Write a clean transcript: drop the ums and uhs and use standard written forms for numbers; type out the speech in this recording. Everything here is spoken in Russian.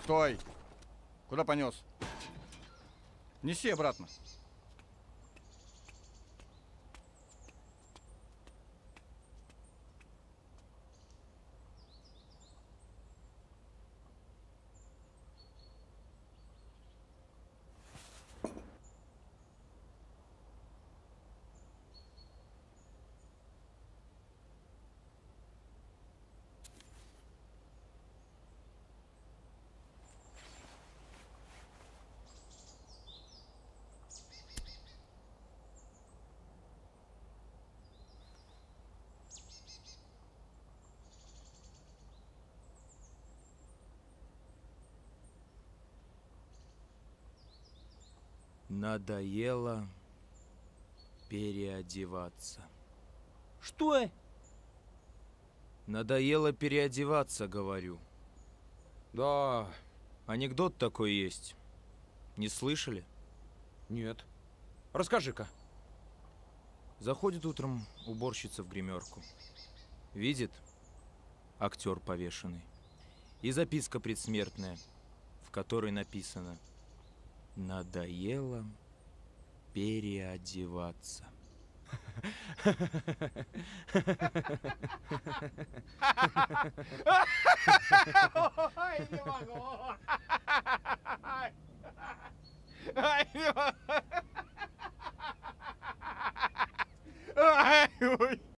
Стой! Куда понес? Неси обратно. Надоело переодеваться. Что? Надоело переодеваться, говорю. Да. Анекдот такой есть. Не слышали? Нет. Расскажи-ка. Заходит утром уборщица в гримерку. Видит актер повешенный. И записка предсмертная, в которой написано: надоело переодеваться. Ой, не могу. Ай, не могу.